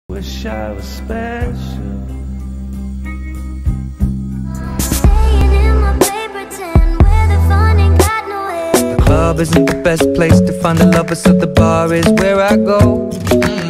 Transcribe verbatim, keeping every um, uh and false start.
Wish I was special. Staying in my paper tin where the fun ain't got no end. The club isn't the best place to find the lovers, so the bar is where I go. Mm.